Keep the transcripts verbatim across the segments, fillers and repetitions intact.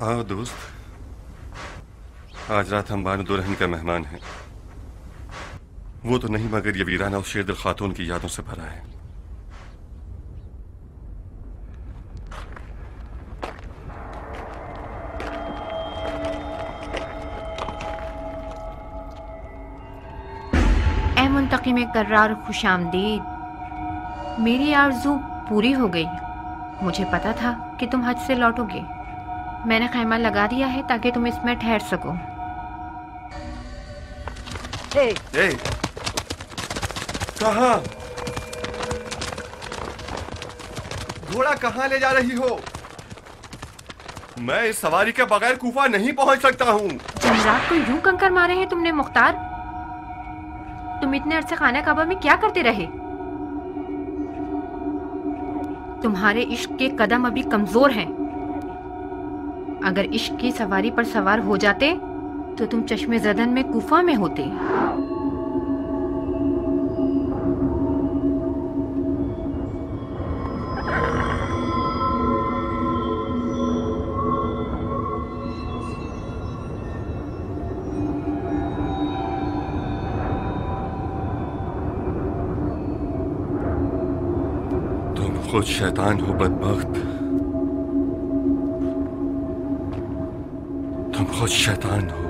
आओ दोस्त, आज रात हम बानो दुल्हन का मेहमान हैं। वो तो नहीं मगर ये वीराना उस शेरदिल खातून की यादों से भरा है। ए मुंतकिम कर्रार खुशामदीद, मेरी आरज़ू पूरी हो गई। मुझे पता था कि तुम हज से लौटोगे। मैंने खैमा लगा दिया है ताकि तुम इसमें ठहर सको। ए, ए, कहाँ? घोड़ा कहाँ ले जा रही हो? मैं इस सवारी के बगैर कूफा नहीं पहुंच सकता हूँ। जमरात को यूं कंकर मारे हैं तुमने मुख्तार। तुम इतने अरसे खाना काबा में क्या करते रहे? तुम्हारे इश्क के कदम अभी कमजोर हैं। अगर इश्क की सवारी पर सवार हो जाते तो तुम चश्मे ज़दन में कूफा में होते। खुद शैतान हो बदबख्त, तुम खुद शैतान हो।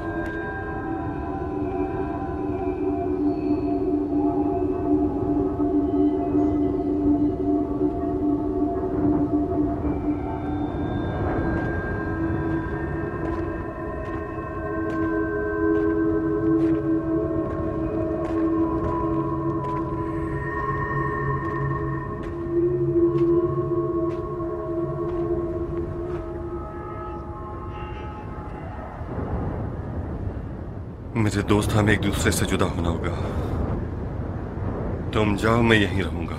मेरे दोस्त, हमें एक दूसरे से जुदा होना होगा। तुम जाओ, मैं यहीं रहूंगा।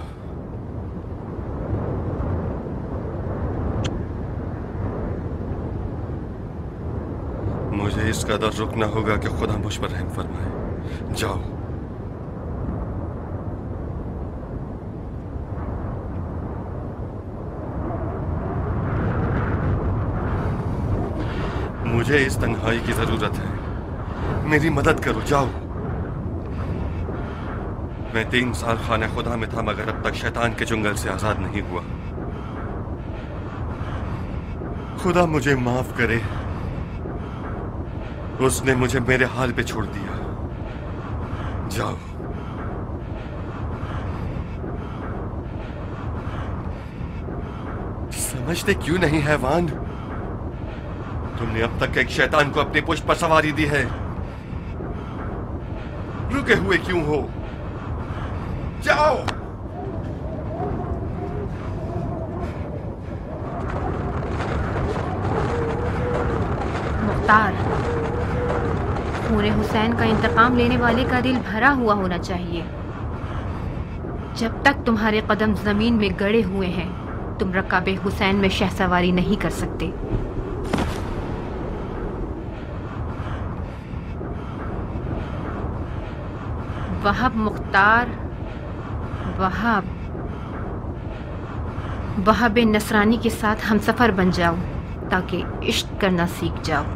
मुझे इस कदर रुकना होगा कि खुदा मुझ पर रहम फरमाए। जाओ। मुझे इस तन्हाई की जरूरत है। मेरी मदद करो, जाओ। मैं तीन साल खाना खुदा में था मगर अब तक शैतान के चुंगल से आजाद नहीं हुआ। खुदा मुझे माफ करे, उसने मुझे मेरे हाल पे छोड़ दिया। जाओ। समझते क्यों नहीं हैवान? तुमने अब तक एक शैतान को अपने पुष्प पर सवारी दी है। रुके हुए क्यों हो? जाओ। मुख्तार, खून हुसैन का इंतकाम लेने वाले का दिल भरा हुआ होना चाहिए। जब तक तुम्हारे कदम जमीन में गड़े हुए हैं, तुम रकाबे हुसैन में शहसवारी नहीं कर सकते। वहाब मुख्तार, वहाब वहाब नसरानी के साथ हमसफर बन जाओ ताकि इश्क करना सीख जाओ।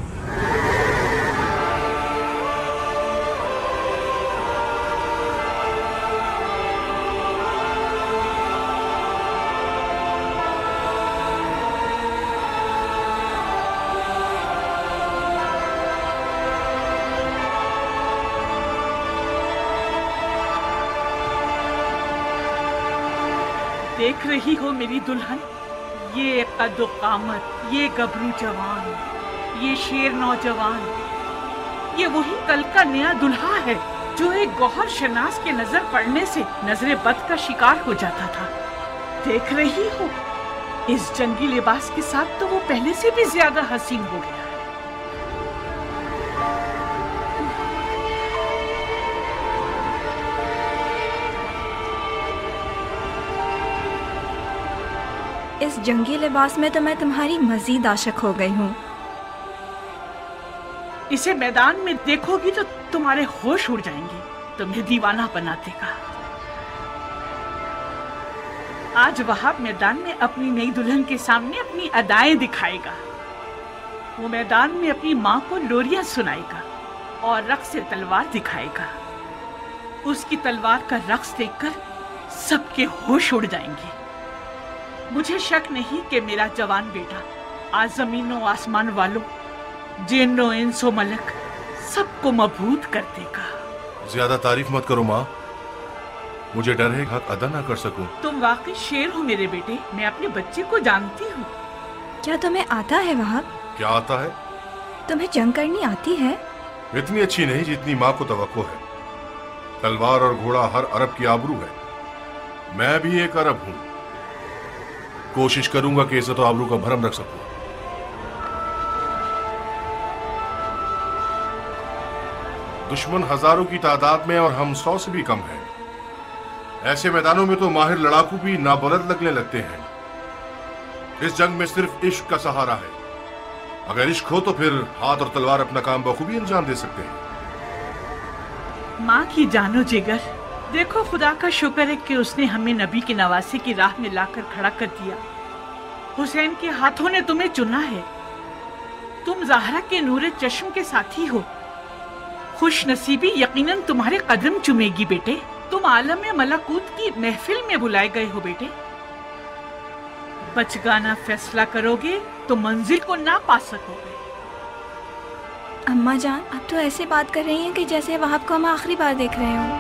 देख रही हो मेरी दुल्हन, ये कद्दो कामत, ये गबरू जवान, ये शेर नौजवान, ये वही कल का नया दुल्हा है जो एक गौहर शनास के नजर पड़ने से नजरे बद का शिकार हो जाता था। देख रही हो, इस जंगी लिबास के साथ तो वो पहले से भी ज्यादा हसीन हो गया। इस जंगी लिबास में तो मैं तुम्हारी मजीद आशिक हो गई हूँ। इसे मैदान में देखोगी तो तुम्हारे होश उड़ जाएंगे, तुम्हें दीवाना बना देगा। आज वहाब मैदान में अपनी नई दुल्हन के सामने अपनी अदाएं दिखाएगा। वो मैदान में अपनी माँ को लोरियां सुनाएगा और रक्स से तलवार दिखाएगा। उसकी तलवार का रक्स देखकर सबके होश उड़ जाएंगे। मुझे शक नहीं कि मेरा जवान बेटा आज जमीनों आसमान वालों, जिन्नो इंसो मलक सबको मबहूत कर देगा। ज्यादा तारीफ मत करो माँ, मुझे डर है हक अदा ना कर सकूं। तुम वाकई शेर हो मेरे बेटे, मैं अपने बच्चे को जानती हूँ। क्या तुम्हें आता है वहाब? क्या आता है? तुम्हें जंग करनी आती है? इतनी अच्छी नहीं जितनी माँ को तवक्को है। तलवार और घोड़ा हर अरब की आबरू है। मैं भी एक अरब हूँ। कोशिश करूंगा कि इज्जत और आबरू का भरम रख सकूं। दुश्मन हजारों की तादाद में और हम सौ से भी कम हैं। ऐसे मैदानों में तो माहिर लड़ाकू भी नाबलद लगने लगते हैं। इस जंग में सिर्फ इश्क का सहारा है। अगर इश्क हो तो फिर हाथ और तलवार अपना काम बखूबी अंजाम दे सकते हैं। माँ की जानो जिगर, देखो खुदा का शुक्र है कि उसने हमें नबी की नवासी की राह में लाकर खड़ा कर दिया। हुसैन के हाथों ने तुम्हें चुना है। तुम ज़हरा के नूरे चश्म के साथी हो। खुश नसीबी यकीनन तुम्हारे कदम चुमेगी बेटे। तुम आलम मलाकूत की महफिल में बुलाए गए हो बेटे। बचगाना फैसला करोगे तो मंजिल को ना पा सकोगे। अम्मा जान, अब तो ऐसे बात कर रही हैं कि जैसे वहाब को हम आखिरी बार देख रहे हो।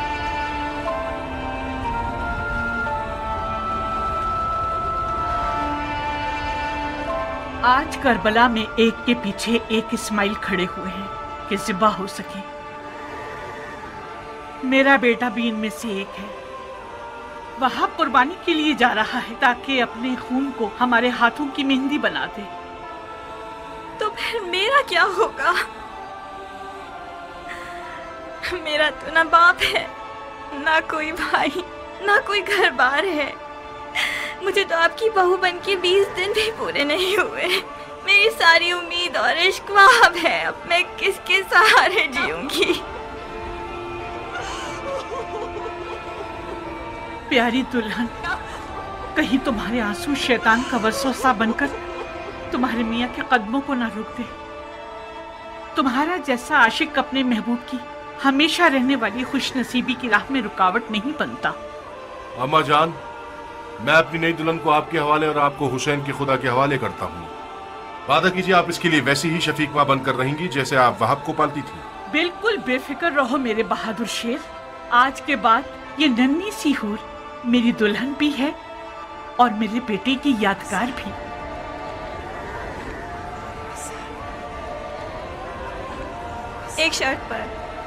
आज करबला में एक के पीछे एक इस्माइल खड़े हुए हैं कि ज़िबा हो सके। मेरा बेटा भी इनमें से एक है। वह कुर्बानी के लिए जा रहा है ताकि अपने खून को हमारे हाथों की मेहंदी बना दे। तो फिर मेरा क्या होगा? मेरा तो ना बाप है, ना कोई भाई, ना कोई घर बार है। मुझे तो आपकी बहू बन के बीस दिन भी पूरे नहीं हुए। मेरी सारी उम्मीद और इश्क वहाब है। अब मैं किसके सहारे जीऊंगी? प्यारी दुल्हन, कहीं तुम्हारे आंसू शैतान का वसवसा बनकर तुम्हारे मियाँ के कदमों को ना रोक दे। तुम्हारा जैसा आशिक अपने महबूब की हमेशा रहने वाली खुशनसीबी की राह में रुकावट नहीं बनता। अम्मा जान, मैं अपनी नई दुल्हन को आपके हवाले और आपको हुसैन के खुदा के हवाले करता हूँ। वादा कीजिए आप इसके लिए वैसी ही शफीक माँ बनकर रहेंगी जैसे आप वहाब को पालती थी। बिल्कुल बेफिक्र रहो मेरे बहादुर शेर। आज के बाद ये नन्ही सी हूर मेरी दुल्हन भी है और मेरे बेटे की यादगार भी। एक शर्त पर,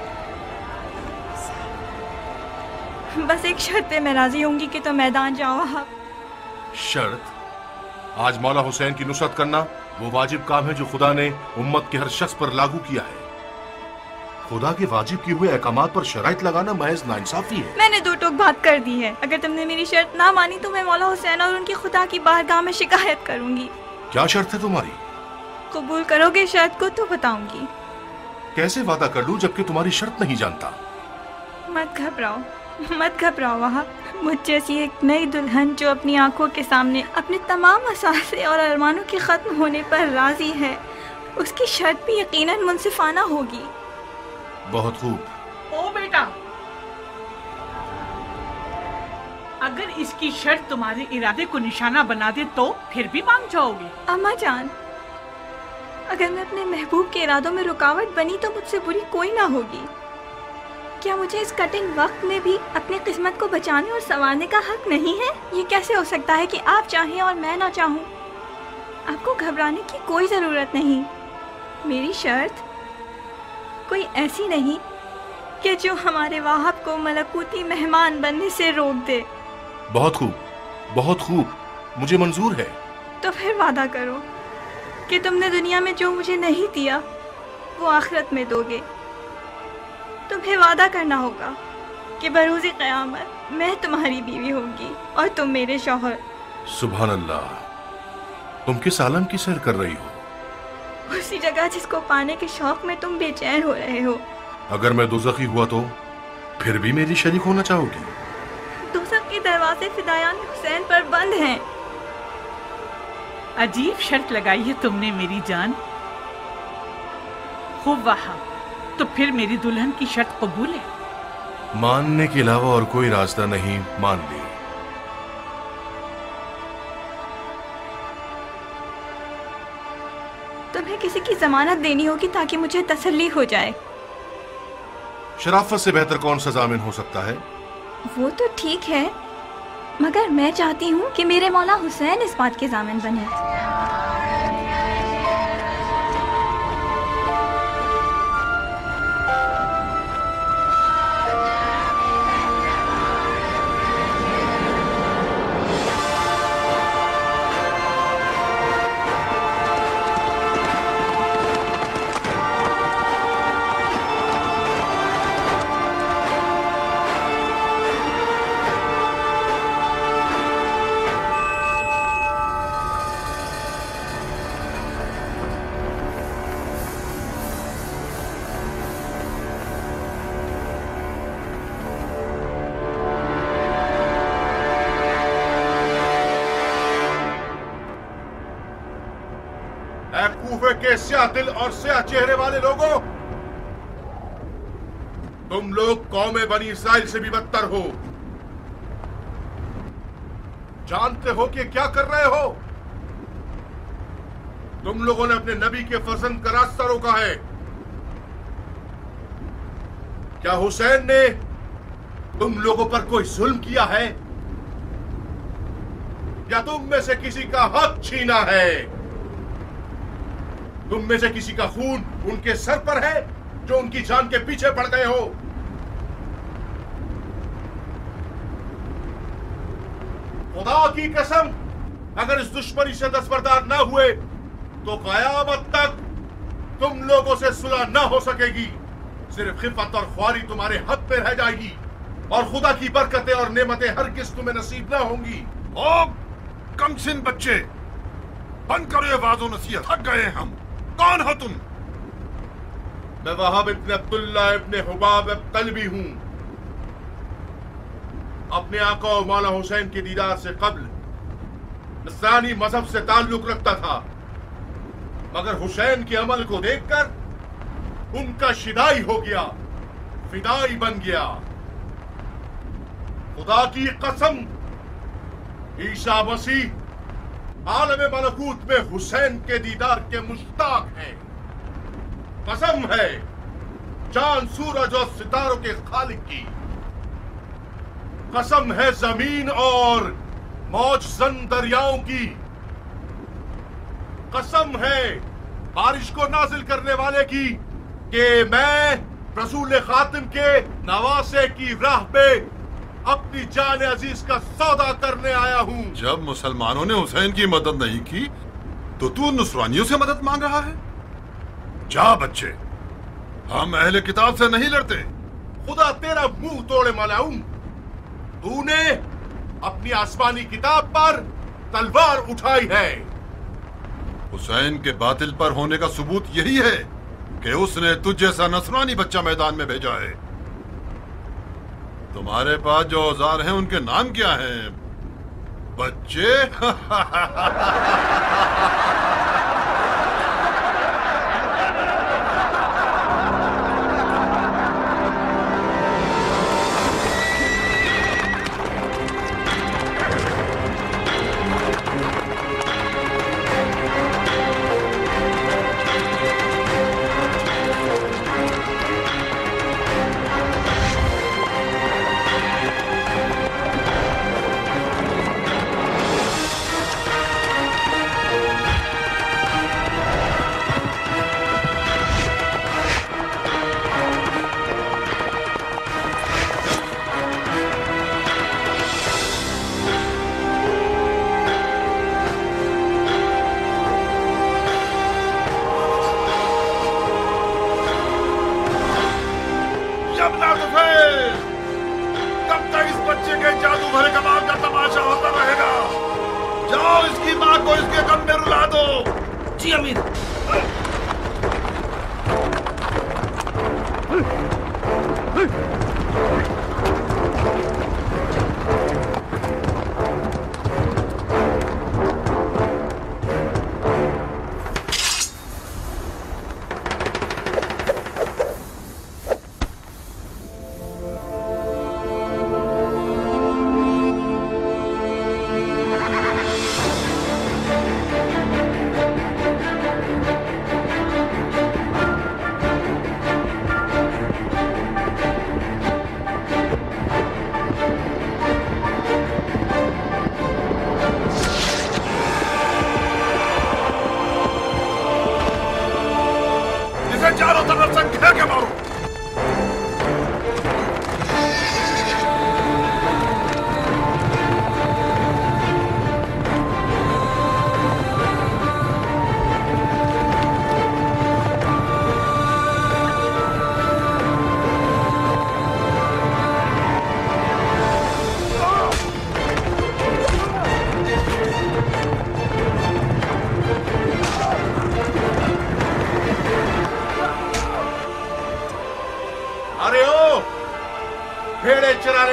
बस एक शर्त पे मैं राजी होंगी कि तो मैदान जाओ आप। शर्त? आज मौला हुसैन की नुसरत करना वो वाजिब काम है जो खुदा ने उम्मत के हर शख्स पर लागू किया है। खुदा के वाजिब किए हुए अहकामात पर शराइत लगाना महज नाइंसाफी है। मैंने दो टोक बात कर दी है। अगर तुमने मेरी शर्त ना मानी तो मैं मौला हुसैन और उनकी खुदा की बारगाह में शिकायत करूंगी। क्या शर्त है तुम्हारी? कबूल करोगे शर्त को तो बताऊंगी। कैसे वादा कर लूं जबकि तुम्हारी शर्त नहीं जानता? मत घबराओ, मत घबराओ वहाब। मुझ जैसी एक नई दुल्हन जो अपनी आंखों के सामने अपने तमाम असासे और अरमानों के खत्म होने पर राजी है, उसकी शर्त भी यकीनन मुनसिफाना होगी। बहुत खूब। ओ बेटा, अगर इसकी शर्त तुम्हारे इरादे को निशाना बना दे तो फिर भी मान जाओगे? अम्मा जान, अगर मैं अपने महबूब के इरादों में रुकावट बनी तो मुझसे बुरी कोई ना होगी। क्या मुझे इस कठिन वक्त में भी अपनी किस्मत को बचाने और संवारने का हक नहीं है? ये कैसे हो सकता है कि आप चाहें और मैं ना चाहूँ? आपको घबराने की कोई ज़रूरत नहीं। मेरी शर्त कोई ऐसी नहीं कि जो हमारे वाहब को मलकूती मेहमान बनने से रोक दे। बहुत खूब, बहुत खूब, मुझे मंजूर है। तो फिर वादा करो कि तुमने दुनिया में जो मुझे नहीं दिया वो आखिरत में दोगे। तुम्हें वादा करना होगा कि बरोज़े क़यामत मैं तुम्हारी बीवी होंगी और तुम मेरे शौहर। सुभान अल्लाह, तुम किस आलम की सैर कर रही हो? उसी जगह जिसको पाने के शौक में तुम बेचैन हो रहे हो। अगर मैं दोज़खी हुआ तो फिर भी मेरी शरीक होना चाहोगी? दोज़ख के दरवाजे फिदायान हुसैन पर बंद हैं। अजीब शर्त लगाई है तुमने मेरी जान। खूब वहाँ। तो फिर मेरी दुल्हन की शर्त कबूल है? मानने के अलावा और कोई रास्ता नहीं, मान ली। तुम्हें किसी की जमानत देनी होगी ताकि मुझे तसल्ली हो जाए। शराफत से बेहतर कौन सा जामिन हो सकता है? वो तो ठीक है, मगर मैं चाहती हूँ कि मेरे मौला हुसैन इस बात के जामिन बने। के स्याह दिल और स्याह चेहरे वाले लोगों, तुम लोग कौमे बनी इसराइल से भी बदतर हो। जानते हो कि क्या कर रहे हो? तुम लोगों ने अपने नबी के फर्जंद का रास्ता रोका है। क्या हुसैन ने तुम लोगों पर कोई जुल्म किया है या तुम में से किसी का हक छीना है? तुम में से किसी का खून उनके सर पर है जो उनकी जान के पीछे पड़ गए हो? खुदा की कसम, अगर इस दुश्मनी से दस्तबरदार ना हुए तो कयामत तक तुम लोगों से सुलह ना हो सकेगी। सिर्फ खिफत और ख्वारी तुम्हारे हक पे रह जाएगी और खुदा की बरकतें और नेमतें हरगिज़ तुम्हें नसीब ना होंगी। ओ कमसिन बच्चे, बंद करो ये वाज़ो नसीहत, थक गए हम। कौन हो तुम? मैं वहाब इब्न अब्दुल्ला इब्न हुबाब तलबी हूं। अपने आका और मौला हुसैन के दीदार से कब्ल नसरानी मजहब से ताल्लुक रखता था, मगर हुसैन के अमल को देखकर उनका शिदाई हो गया, फिदाई बन गया। खुदा की कसम, ईसा मसीह आलम मलकूत में हुसैन के दीदार के मुश्ताक हैं। कसम है चांद सूरज और सितारों के खालिक की। कसम है जमीन और मौजजन दरियाओं की। कसम है बारिश को नाजिल करने वाले की कि मैं रसूल खातिम के नवासे की राह पे अपनी जान अजीज का सौदा करने आया हूँ। जब मुसलमानों ने हुसैन की मदद नहीं की तो तू नुसरानियों से मदद मांग रहा है? जा बच्चे, हम अहले किताब से नहीं लड़ते। खुदा तेरा मुंह तोड़े मलाऊं, तूने अपनी आसमानी किताब पर तलवार उठाई है। हुसैन के बातिल पर होने का सबूत यही है कि उसने तुझ जैसा नसरानी बच्चा मैदान में भेजा है। तुम्हारे पास जो औजार हैं उनके नाम क्या हैं बच्चे?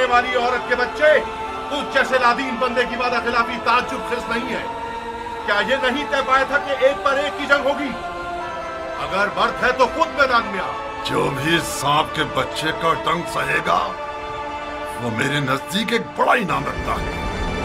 वाली औरत के बच्चे, तुझ जैसे लादीन बंदे की वादा खिलाफी ताज्जुब खिस नहीं है। क्या ये नहीं तय पाया था कि एक पर एक की जंग होगी? अगर मर्द है तो खुद मैदान में आ। जो भी सांप के बच्चे का डंक सहेगा वो मेरे नजदीक एक बड़ा इनाम रखता है।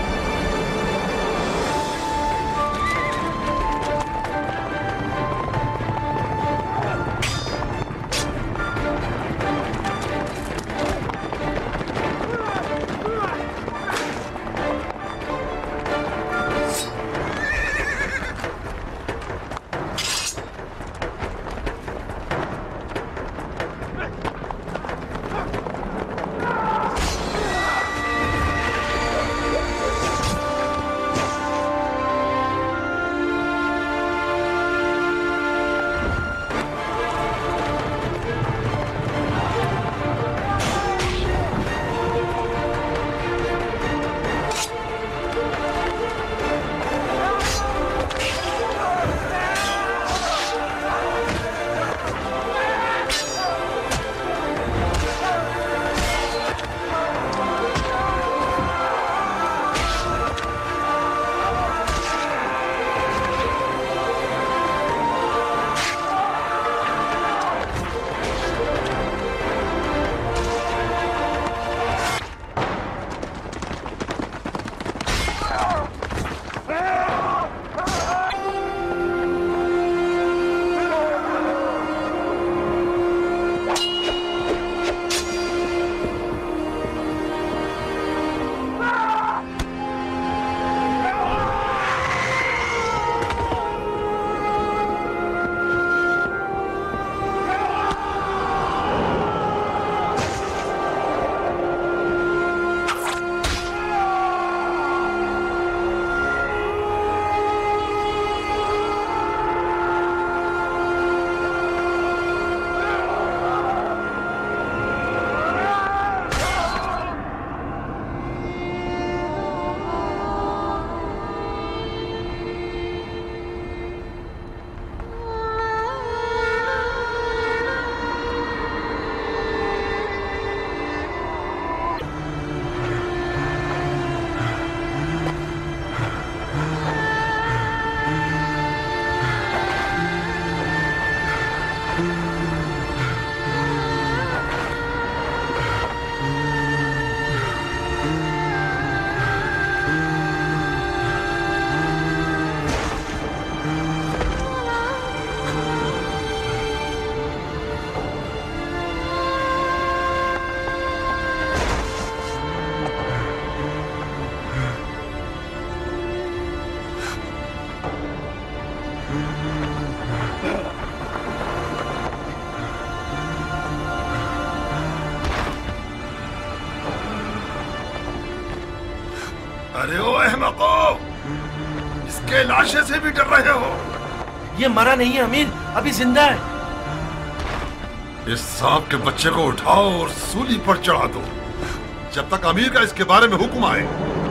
अरे ओ अहमको, इसके लाशे से भी डर रहे हो? ये मरा नहीं है अमीर, अभी जिंदा है। इस सांप के बच्चे को उठाओ और सूली पर चढ़ा दो जब तक अमीर का इसके बारे में हुक्म आए।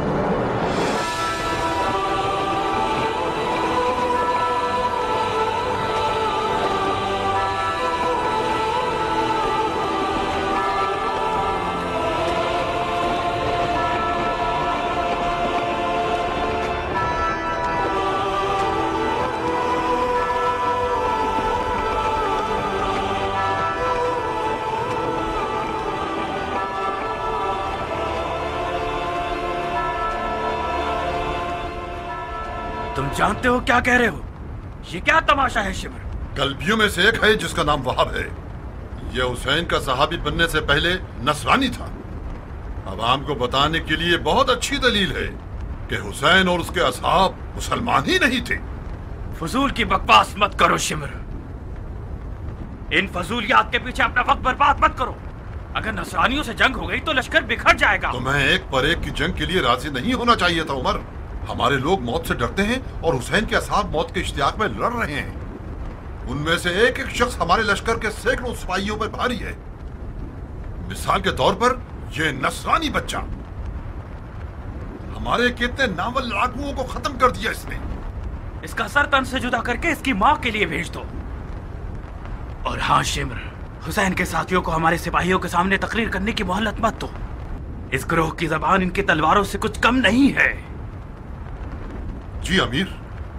तुम जानते हो क्या कह रहे हो? ये क्या तमाशा है शिमर? कल्बियों में से एक है जिसका नाम वहाब है। यह हुसैन का सहाबी बनने से पहले नसरानी था। अवाम को बताने के लिए बहुत अच्छी दलील है कि हुसैन और उसके असहाब मुसलमान ही नहीं थे। फजूल की बकवास मत करो शिमर। इन फजूलियात के पीछे अपना वक्त बर्बाद मत करो। अगर नसरानियों से जंग हो गई तो लश्कर बिखर जाएगा। तुम्हें एक पर एक की जंग के लिए राजी नहीं होना चाहिए था उमर। हमारे लोग मौत से डरते हैं और हुसैन के असहाब मौत के इश्तियाक में लड़ रहे हैं। उनमें से एक एक शख्स हमारे लश्कर के सैकड़ों सिपाहियों पर भारी है। मिसाल के तौर पर यह नसरानी बच्चा हमारे कितने नावल लड़ाकुओं को खत्म कर दिया इसने। इसका सर तन से जुदा करके इसकी माँ के लिए भेज दो। और हाँ शिमर, हुसैन के साथियों को हमारे सिपाहियों के सामने तकरीर करने की मोहलत मत दो। इस ग्रोह की जबान इनकी तलवारों से कुछ कम नहीं है। जी अमीर।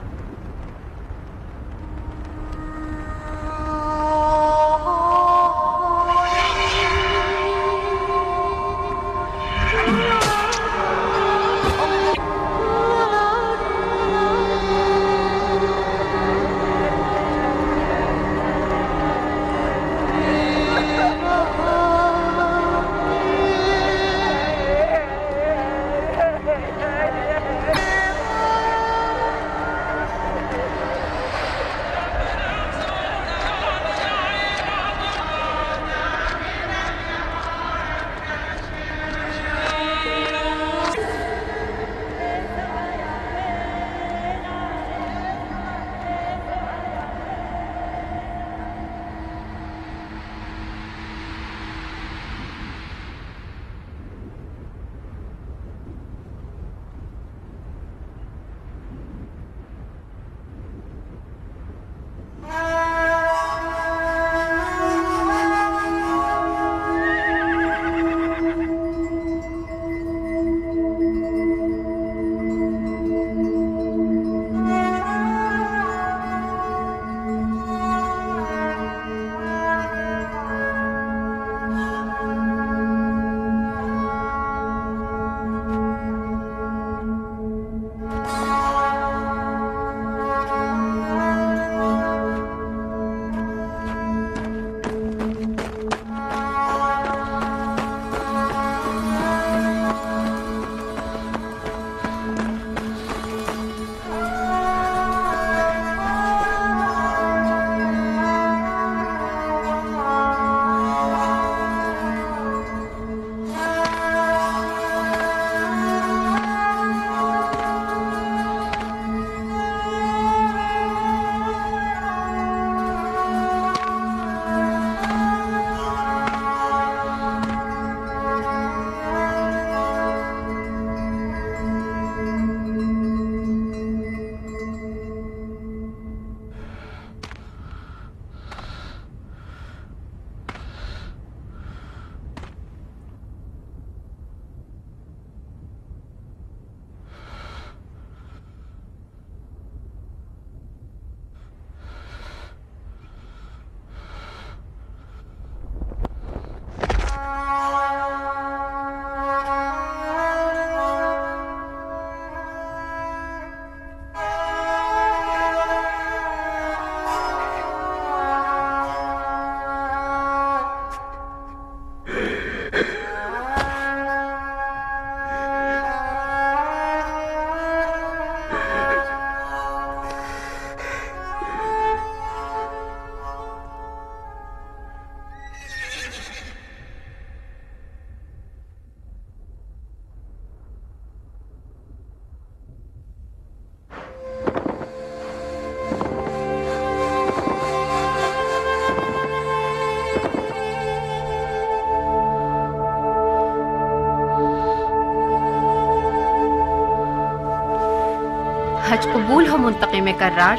हज कबूल हो मुंतकिम कर्रार।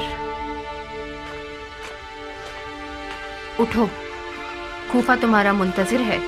उठो, खूफा तुम्हारा मुंतजिर है।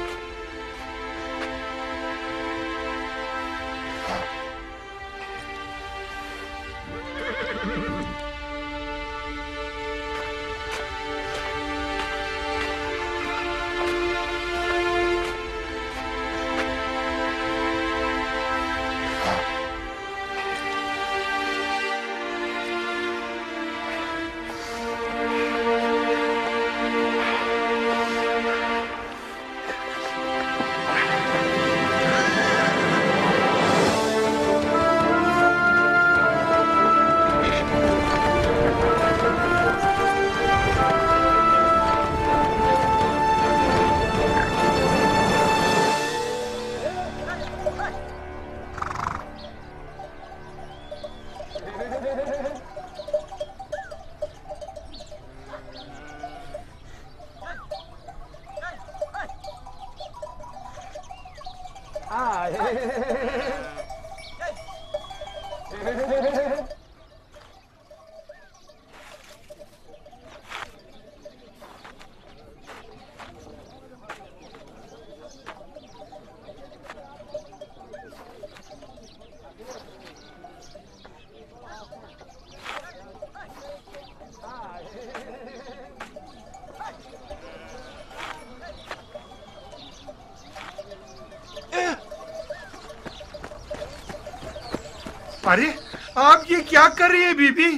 अरे आप ये क्या कर रही है बीबी?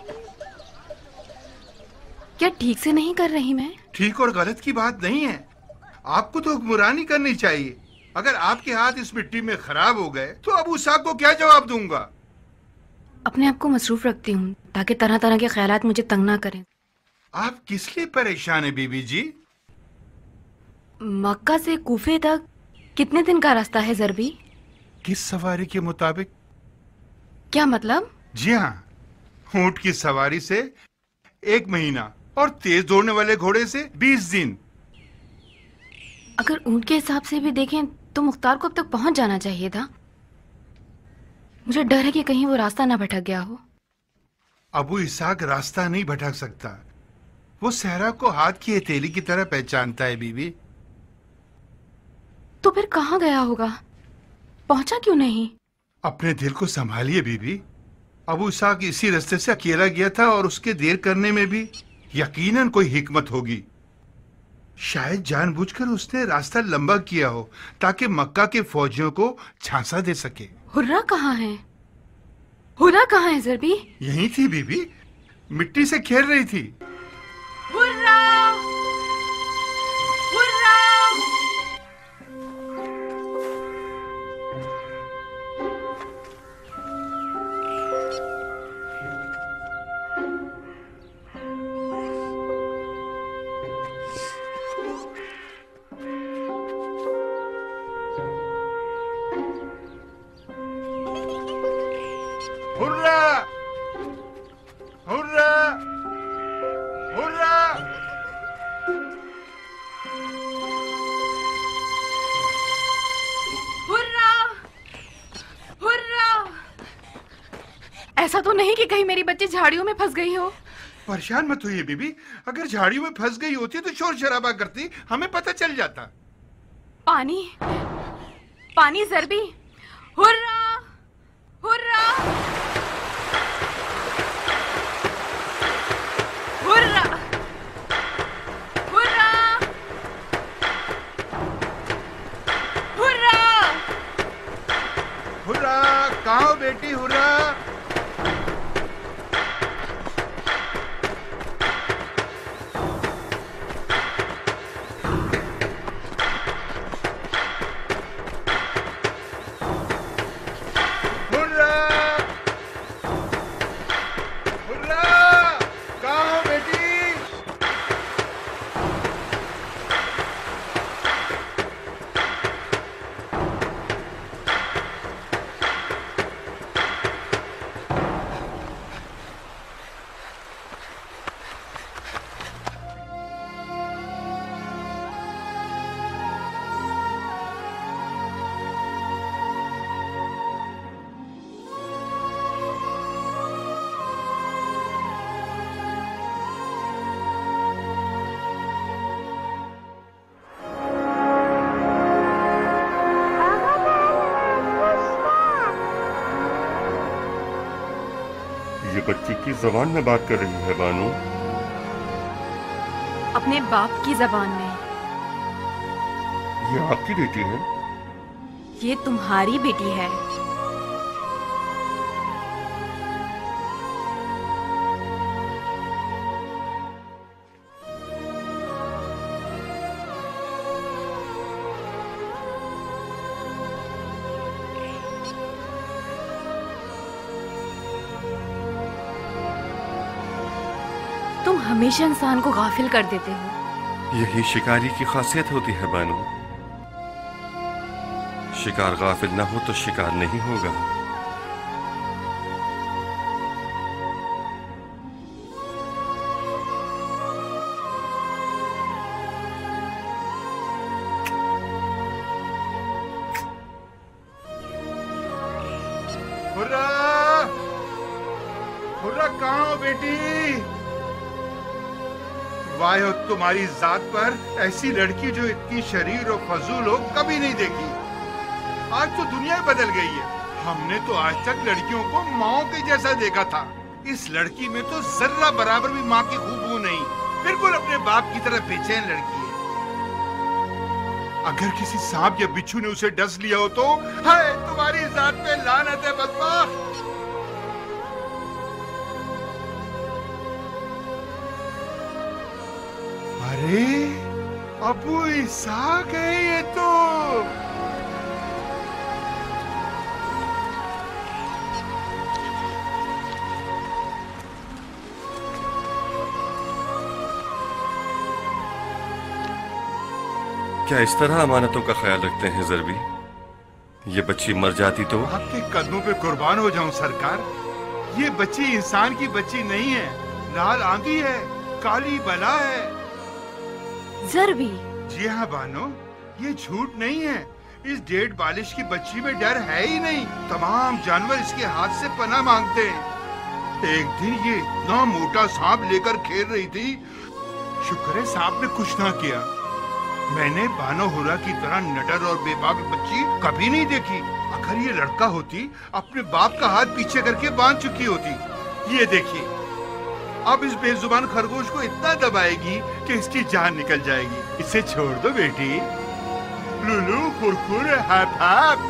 क्या ठीक से नहीं कर रही मैं? ठीक और गलत की बात नहीं है, आपको तो हुक्मरानी करनी चाहिए। अगर आपके हाथ इस मिट्टी में खराब हो गए तो अबू साहब को क्या जवाब दूंगा? अपने आप को मसरूफ रखती हूँ ताकि तरह तरह के ख्यालात मुझे तंग ना करें। आप किस लिए परेशान है बीबी जी? मक्का से कूफे तक कितने दिन का रास्ता है ज़रबी? किस सवारी के मुताबिक? क्या मतलब? जी हाँ, ऊंट की सवारी से एक महीना और तेज दौड़ने वाले घोड़े से बीस दिन। अगर ऊंट के हिसाब से भी देखें तो मुख्तार को अब तक पहुंच जाना चाहिए था। मुझे डर है कि कहीं वो रास्ता ना भटक गया हो। अबू इसाक रास्ता नहीं भटक सकता, वो सहरा को हाथ की हथेली की तरह पहचानता है बीबी। तो फिर कहाँ गया होगा? पहुंचा क्यों नहीं? अपने दिल को संभालिए बीबी। अबू इसाक इसी रास्ते से अकेला गया था और उसके देर करने में भी यकीनन कोई हिकमत होगी। शायद जानबूझकर उसने रास्ता लंबा किया हो ताकि मक्का के फौजियों को झांसा दे सके। हुर्रा कहाँ है? हुर्रा कहाँ है ज़रबी? यहीं थी बीबी, मिट्टी से खेल रही थी। Hurrah! Hurrah! Hurrah! Hurrah! Hurrah! Hurrah! Hurrah! ऐसा तो नहीं कि कहीं मेरी बच्ची झाड़ियों में फंस गई हो? परेशान मत होइए बीबी, अगर झाड़ियों में फंस गई होती तो शोर शराबा करती, हमें पता चल जाता। पानी, पानी ज़रबी। Hurrah! Hurrah! Hurrah! Hurrah! Hurrah! Hurrah! कहाँ हो बेटी हुर्रा? ये बच्ची की जबान में बात कर रही है बानू। अपने बाप की जबान में। ये आपकी बेटी है? ये तुम्हारी बेटी है। तुम हमेशा इंसान को गाफिल कर देते हो। यही शिकारी की खासियत होती है बानू। शिकार गाफिल ना हो तो शिकार नहीं होगा। हुर्रा! हुर्रा कहाँ हो बेटी? वाह हो तुम्हारी जात पर, ऐसी लड़की जो इतनी शरीर और फजूल हो कभी नहीं देखी। आज तो दुनिया बदल गई है। हमने तो आज तक लड़कियों को माओ के जैसा देखा था। इस लड़की में तो जर्रा बराबर भी माँ की खूबू नहीं, बिल्कुल अपने बाप की तरह बेचैन लड़की है। अगर किसी सांप या बिच्छू ने उसे डस लिया हो तो हाय तुम्हारी जात पे लानत है बदबख्त। अबू इसहाक है ये तो। क्या इस तरह अमानतों का ख्याल रखते हैं ज़रबी? ये बच्ची मर जाती तो? आपके कदमों पे कुर्बान हो जाऊं सरकार। ये बच्ची इंसान की बच्ची नहीं है, लाल आंधी है, काली बला है। ज़रबी। जी हाँ बानो, ये झूठ नहीं है। इस डेढ़ बालिश की बच्ची में डर है ही नहीं। तमाम जानवर इसके हाथ से पनाह मांगते हैं। एक दिन ये इतना मोटा सांप लेकर खेल रही थी, शुक्र है सांप ने कुछ ना किया। मैंने बानो हुरा की तरह नडर और बेबाक बच्ची कभी नहीं देखी। अगर ये लड़का होती, अपने बाप का हाथ पीछे करके बांध चुकी होती। ये देखिए, अब इस बेजुबान खरगोश को इतना दबाएगी कि इसकी जान निकल जाएगी। इसे छोड़ दो बेटी। लुलू कुरकुर हैप हैप।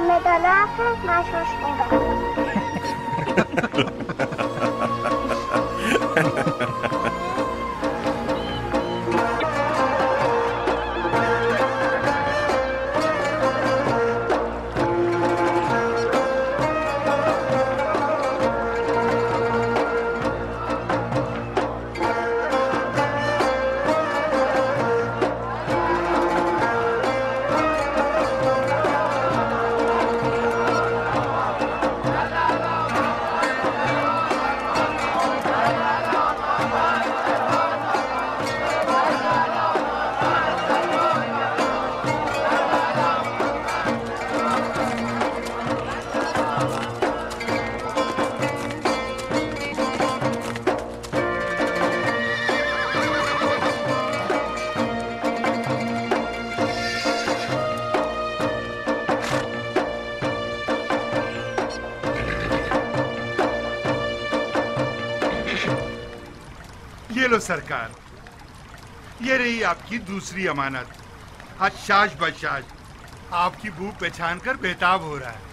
ये लो सरकार, ये रही आपकी दूसरी अमानत। हशाश बशाश, आपकी बू पहचान कर बेताब हो रहा है।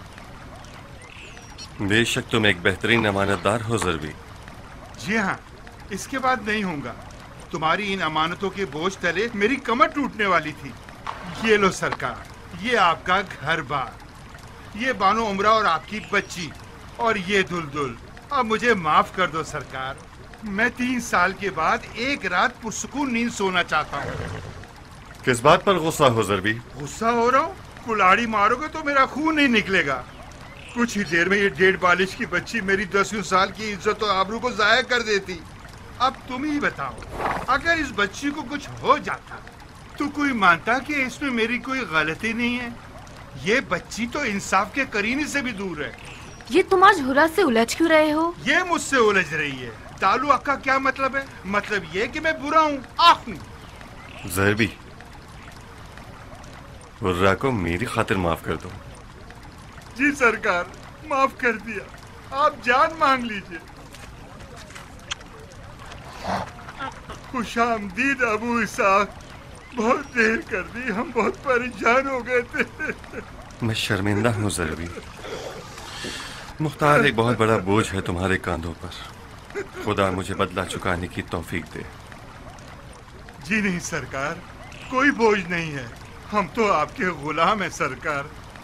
बेशक तुम एक बेहतरीन अमानतदार हो ज़रबी। जी हाँ, इसके बाद नहीं होगा। तुम्हारी इन अमानतों के बोझ तले मेरी कमर टूटने वाली थी। ये लो सरकार, ये आपका घर बार, ये बानो उमरा और आपकी बच्ची, और ये दुलदुल। अब मुझे माफ कर दो सरकार। मैं तीन साल के बाद एक रात पुरसुकून नींद सोना चाहता हूँ। किस बात पर गुस्सा हो ज़रबी? गुस्सा हो रहा हूँ? कुल्हाड़ी मारोगे तो मेरा खून नहीं निकलेगा। कुछ ही देर में ये डेढ़ बालिश की बच्ची मेरी दसवीं साल की इज्जत और आबरू को जाया कर देती। अब तुम ही बताओ, अगर इस बच्ची को कुछ हो जाता तो कोई मानता कि इसमें मेरी कोई गलती नहीं है? ये बच्ची तो इंसाफ के करीने से भी दूर है। ये तुम आज हुरा से उलझ क्यों रहे हो? ये मुझसे उलझ रही है। तालु अक्का क्या मतलब है? मतलब ये कि मैं बुरा हूँ, आख हूँ। ज़रबी, हुर्रा को मेरी खातिर माफ कर दो। जी सरकार, माफ कर दिया। आप जान मांग लीजिए। खुशामदीद अबू इसहाक। बहुत देर कर दी, हम बहुत परेशान हो गए थे। मैं शर्मिंदा हूँ ज़रबी। मुख्तार एक बहुत बड़ा बोझ है तुम्हारे कांधों पर। खुदा मुझे बदला चुकाने की तौफीक दे। जी नहीं सरकार, कोई बोझ नहीं है। हम तो आपके गुलाम हैं सरकार।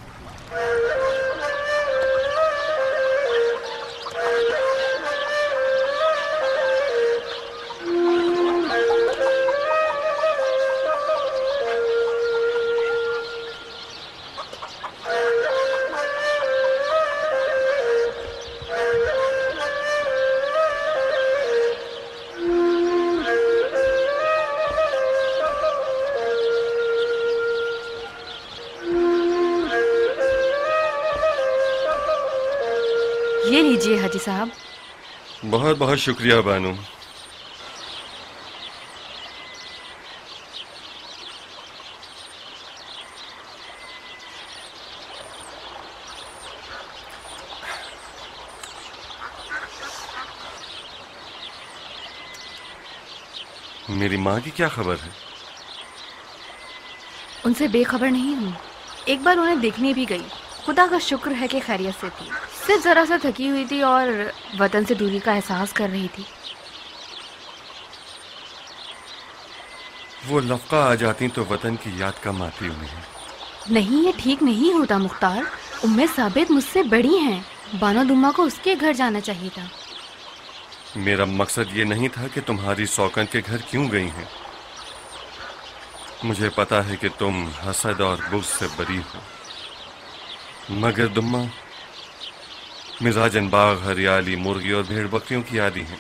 ये लीजिए हाजी साहब। बहुत बहुत शुक्रिया बानू। मेरी माँ की क्या खबर है? उनसे बेखबर नहीं हूँ। एक बार उन्हें देखने भी गई। खुदा का शुक्र है कि खैरियत से थी। सिर्फ जरा सा थकी हुई थी और वतन से दूरी का एहसास कर रही थी। वो लफका आ जाती तो वतन की याद कम आती उन्हें। नहीं, ये ठीक नहीं होता मुख्तार। उम्मे साबित मुझसे बड़ी हैं। बानो दुम्मा को उसके घर जाना चाहिए था। मेरा मकसद ये नहीं था कि तुम्हारी सौकन के घर क्यों गई हैं। मुझे पता है कि तुम हसद और बुग़्ज़ से बरी हो, मगर दुम्मा मिजाजन बाग, हरियाली, मुर्गी और भेड़ बकरियों की आदी हैं।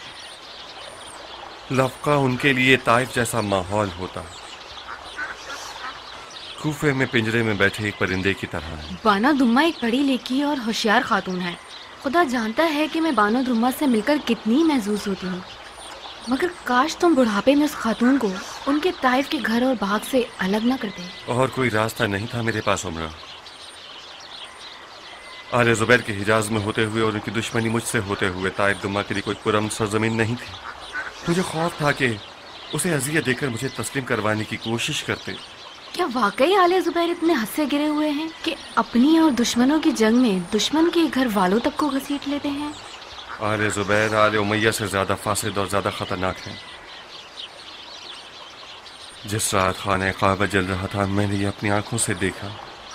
लफका उनके लिए ताइफ जैसा माहौल होता, कूफे में पिंजरे में बैठे एक परिंदे की तरह है। बानो दुम्मा एक पढ़ी लिखी और होशियार खातून है। खुदा जानता है कि मैं बानो दुम्मा से मिलकर कितनी महसूस होती हूँ, मगर काश तुम बुढ़ापे में उस खातून को उनके ताइफ के घर और बाग से अलग न कर दे। और कोई रास्ता नहीं था मेरे पास उमरा। आले जुबैर के हिजाज में होते हुए और उनकी दुश्मनी मुझसे होते हुए ताइफ दुम्मा के लिए कोई पुरअमन सरजमीन नहीं थी। मुझे खौफ था कि उसे अजियत देकर मुझे तस्लीम करवाने की कोशिश करते। क्या वाकई आले जुबैर इतने हंसे गिरे हुए हैं कि अपनी और दुश्मनों की जंग में दुश्मन के घर वालों तक को घसीट लेते हैं? आले जुबैर आले उमैया से ज्यादा फासिद और ज्यादा खतरनाक है। जिस रात खाने काबा जल रहा था, मैंने ये अपनी आंखों से देखा।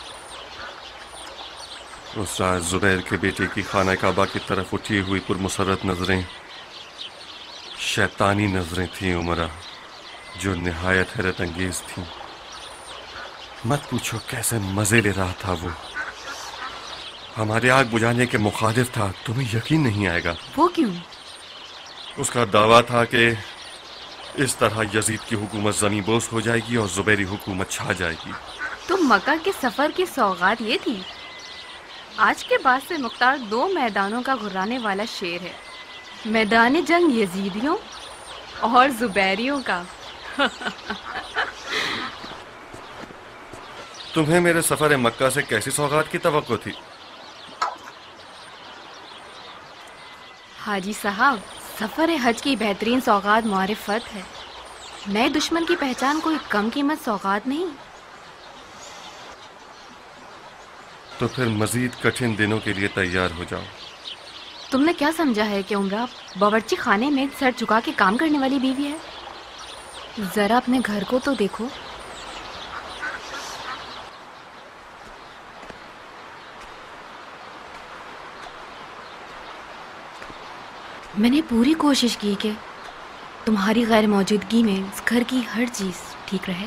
उस रात जुबैर के बेटे की खाना काबा की तरफ उठी हुई पुरमुसरत नजरें शैतानी नजरें थीं उमरा, जो निहायत हैरत अंगेज थीं। मत पूछो कैसे मजे ले रहा था वो। हमारे आग बुझाने के मुखालिफ था। तुम्हें यकीन नहीं आएगा। वो क्यों? उसका दावा था कि इस तरह यजीद की हुकूमत ज़मीं बोस हो जाएगी और जुबैरी हुकूमत छा जाएगी। तो मक्का के सफर की सौगात ये थी। आज के बाद से मुख्तार दो मैदानों का घुराने वाला शेर है, मैदान जंग यजीदियों और जुबैरियों का। तुम्हें मेरे सफर मक्का से कैसी सौगात की तवक्को थी? हाजी साहब, सफर हज की बेहतरीन सौगात मारिफत है। नए दुश्मन की पहचान कोई कम कीमत सौगात नहीं। तो फिर मजीद कठिन दिनों के लिए तैयार हो जाओ। तुमने क्या समझा है कि उमरा बावर्ची खाने में सर झुका के काम करने वाली बीवी है? जरा अपने घर को तो देखो। मैंने पूरी कोशिश की कि तुम्हारी गैर मौजूदगी में इस घर की हर चीज़ ठीक रहे।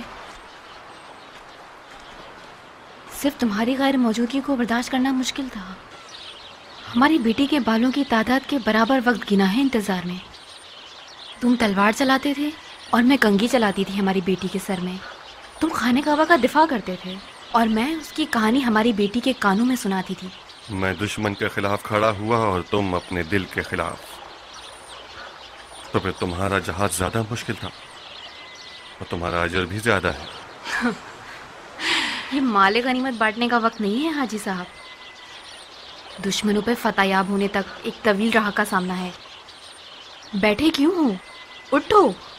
सिर्फ तुम्हारी गैर मौजूदगी को बर्दाश्त करना मुश्किल था। हमारी बेटी के बालों की तादाद के बराबर वक्त गिना है इंतज़ार में। तुम तलवार चलाते थे और मैं कंघी चलाती थी हमारी बेटी के सर में। तुम खाने काबा का दिफा करते थे और मैं उसकी कहानी हमारी बेटी के कानों में सुनाती थी। मैं दुश्मन के खिलाफ खड़ा हुआ और तुम अपने दिल के खिलाफ। तो फिर तुम्हारा जहाज ज्यादा मुश्किल था और तुम्हारा अजर भी ज्यादा है। ये माले गनीमत बांटने का वक्त नहीं है हाजी साहब। दुश्मनों पे फतेयाब होने तक एक तवील राह का सामना है। बैठे क्यों हो? उठो।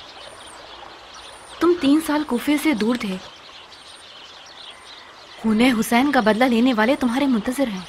तुम तीन साल कूफे से दूर थे। खूने हुसैन का बदला लेने वाले तुम्हारे मुंतजर हैं।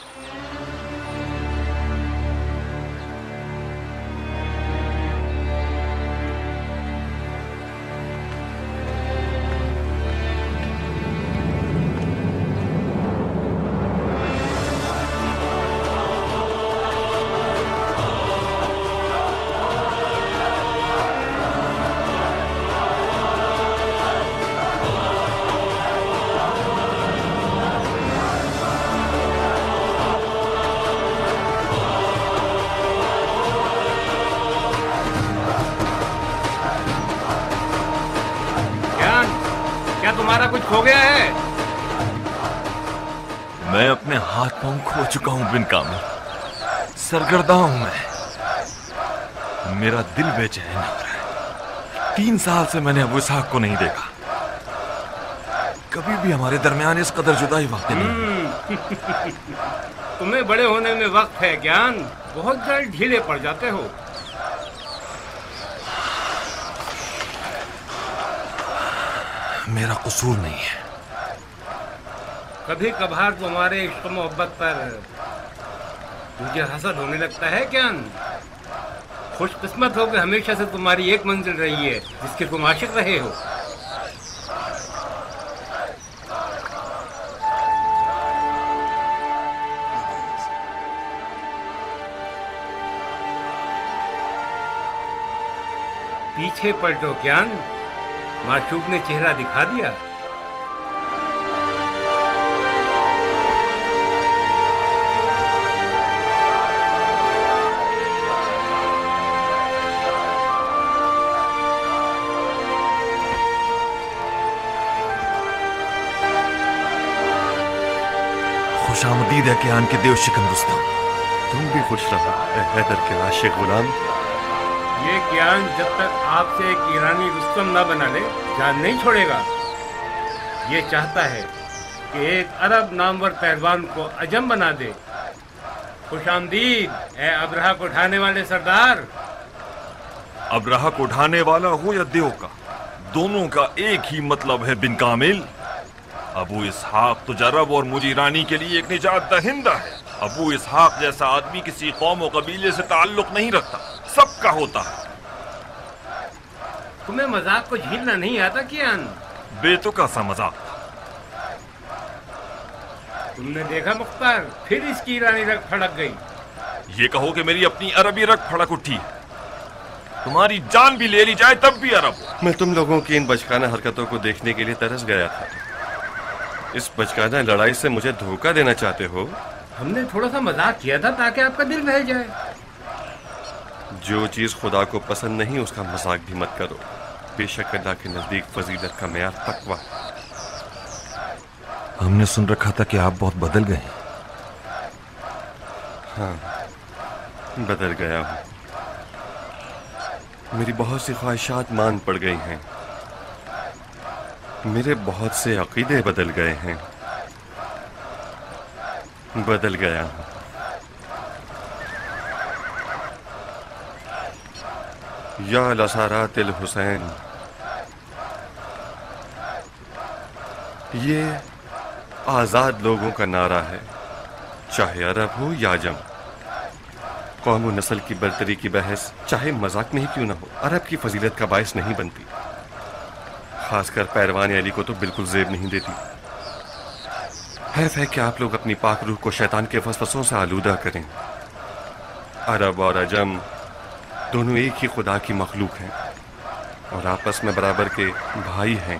तुम्हारा कुछ खो गया है? मैं अपने हाथ पांव खो चुका हूं बिन कामिल। सरगर्दा हूं मैं। मेरा दिल बेचैन हो रहा है। तीन साल से मैंने अबू इसहाक को नहीं देखा। कभी भी हमारे दरमियान इस कदर जुदाई वाक़ई नहीं। तुम्हें बड़े होने में वक्त है ज्ञान, बहुत जल्द ढीले पड़ जाते हो। मेरा कसूर नहीं है। कभी कभार तुम्हारे इश्क मोहब्बत पर मुझे हसद होने लगता है ज्ञान। खुशकिस्मत हो कि हमेशा से तुम्हारी एक मंजिल रही है जिसके तुम आशिक रहे हो। पीछे पलटो क्यान, माशूक ने चेहरा दिखा दिया। खुशामदीद है क्यान के देव शिकन रुस्तम। तुम भी खुश रहो ए हैदर के आशिक गुलाम। ये क्यान जब तक आपसे एक ईरानी रुस्तम ना बना ले जान नहीं छोड़ेगा। ये चाहता है कि एक अरब नामवर पहलवान को अजम बना दे। खुशामदीद ए अब्रहा को उठाने वाले सरदार। अब्रहा को उठाने वाला हो या देव का, दोनों का एक ही मतलब है बिन कामिल। अबू इसहाक तो अरब और मुझे ईरानी के लिए एक निजात दहिंदा है। अबू इसहाक जैसा आदमी किसी कौम और कबीले से ताल्लुक नहीं रखता, सबका होता है। तुम्हें मजाक को झेलना नहीं आता क्यान? बेतुका सा मजाक था। तुमने देखा मुख्तार, फिर इसकी ईरानी रग फड़क गई। ये कहो कि मेरी अपनी अरबी रग फड़क उठी है। तुम्हारी जान भी ले ली जाए तब भी अरब। मैं तुम लोगों की इन बचकाना हरकतों को देखने के लिए तरस गया था। इस बचकाना लड़ाई से मुझे धोखा देना चाहते हो? हमने थोड़ा सा मजाक किया था ताकि आपका दिल बहल जाए। जो चीज खुदा को पसंद नहीं उसका मजाक भी मत करो। बेशक अल्लाह के नजदीक फजीलत का मेयार तकवा। हमने सुन रखा था कि आप बहुत बदल गए। हाँ, बदल गया हूँ। मेरी बहुत सी ख्वाहिशात मान पड़ गई हैं। मेरे बहुत से अकीदे बदल गए हैं। बदल गया हूँ। या लसारातिल हुसैन, ये आजाद लोगों का नारा है, चाहे अरब हो या अजम। कौम और नस्ल की बरतरी की बहस चाहे मजाक में ही क्यों ना हो, अरब की फजीलत का बायस नहीं बनती। खासकर पैरवान अली को तो बिल्कुल जेब नहीं देती। हैफ है कि आप लोग अपनी पाक रूह को शैतान के फसफसों से आलूदा करें। अरब और अजम दोनों एक ही खुदा की मखलूक हैं और आपस में बराबर के भाई हैं।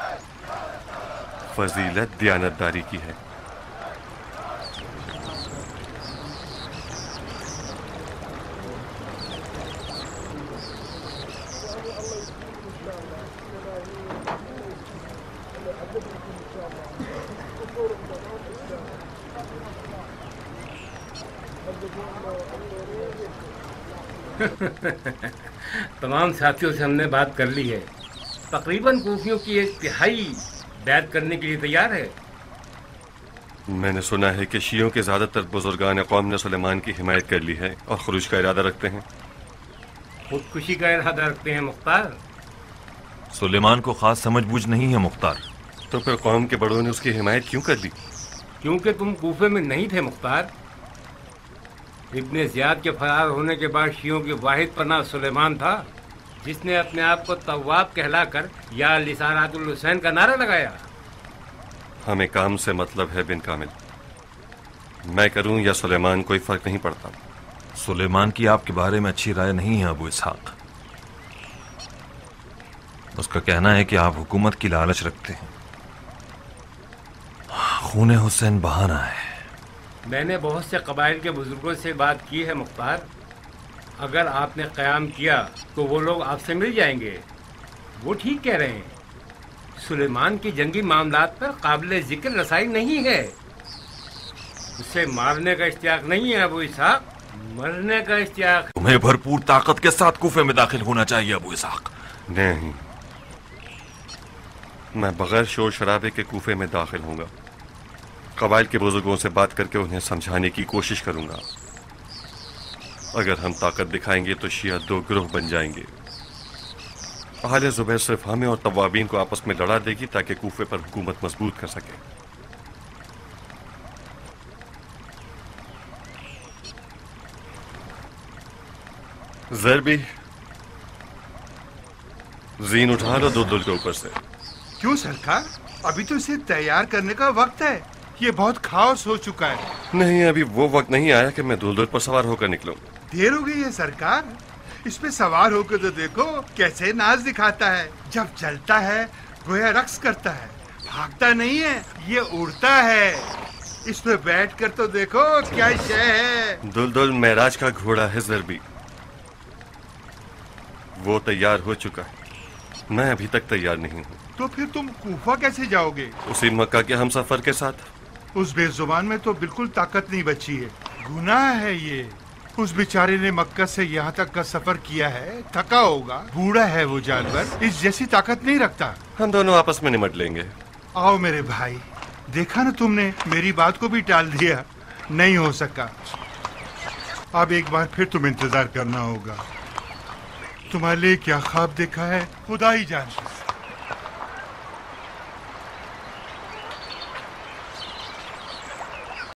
फजीलत दयानतदारी की है। तमाम साथियों से हमने बात कर ली है। तकरीबन कूफियों की एक तिहाई बैत करने के लिए तैयार है। मैंने सुना है कि शियों के ज्यादातर बुजुर्गान कौम ने सुलेमान की हिमायत कर ली है और खुरूज का इरादा रखते हैं। खुदकुशी का इरादा रखते हैं मुख्तार। सुलेमान को खास समझबूझ नहीं है मुख्तार। तो फिर कौम के बड़ों ने उसकी हिमायत क्यों कर ली? क्योंकि तुम कूफे में नहीं थे मुख्तार। इब्ने ज़ियाद के फरार होने के बाद शियों की वाहिद पनाह सुलेमान था, जिसने अपने आप को तव्वाब कहलाकर या लिसारातुल हुसैन का नारा लगाया। हमें काम से मतलब है बिन कामिल। मैं करूं या सुलेमान, कोई फर्क नहीं पड़ता। सुलेमान की आपके बारे में अच्छी राय नहीं है अबू इसहाक। उसका कहना है कि आप हुकूमत की लालच रखते हैं। खून हुसैन बहाना है। मैंने बहुत से कबाइल के बुजुर्गों से बात की है मुख्तार। अगर आपने क़याम किया तो वो लोग आपसे मिल जाएंगे। वो ठीक कह रहे हैं। सुलेमान की जंगी मामलात पर काबिल जिक्र रसाई नहीं है। उसे मारने का इश्तियाक नहीं है अबू इसहाक, मरने का इश्तियाक। तुम्हें भरपूर ताकत के साथ कूफे में दाखिल होना चाहिए अबू इसहाक। नहीं, मैं बगैर शोर शराबे के कूफे में दाखिल होऊंगा। कबाइल के बुजुर्गों से बात करके उन्हें समझाने की कोशिश करूंगा। अगर हम ताकत दिखाएंगे तो शिया दो ग्रोह बन जाएंगे। अहले ज़ुबैर सिर्फ हमें और तवाबीन को आपस में लड़ा देगी ताकि कूफे पर हुकूमत मजबूत कर सके। ज़रबी, जीन उठा लो दो दुल के ऊपर से। क्यों सरकार? अभी तो इसे तैयार करने का वक्त है। ये बहुत खाओस हो चुका है। नहीं, अभी वो वक्त नहीं आया कि मैं दुलदुल पर सवार होकर निकलूं। देर हो गई है सरकार। इस पे सवार होकर तो देखो कैसे नाच दिखाता है। जब चलता है गोया रक्स करता है, भागता नहीं है, ये उड़ता है। इस पे बैठ कर तो देखो क्या शय है। दुलदुल महराज का घोड़ा है ज़रबी, वो तैयार हो चुका है, मैं अभी तक तैयार नहीं हूँ। तो फिर तुम कूफा कैसे जाओगे? उसी मक्का के हम सफर के साथ। उस बेजुबान में तो बिल्कुल ताकत नहीं बची है, गुनाह है ये। उस बेचारे ने मक्का से यहाँ तक का सफर किया है, थका होगा, बूढ़ा है वो जानवर, इस जैसी ताकत नहीं रखता। हम दोनों आपस में निमट लेंगे। आओ मेरे भाई, देखा ना तुमने, मेरी बात को भी टाल दिया, नहीं हो सका। अब एक बार फिर तुम इंतजार करना होगा। तुम्हारे लिए क्या ख्वाब देखा है खुदा ही जानता है।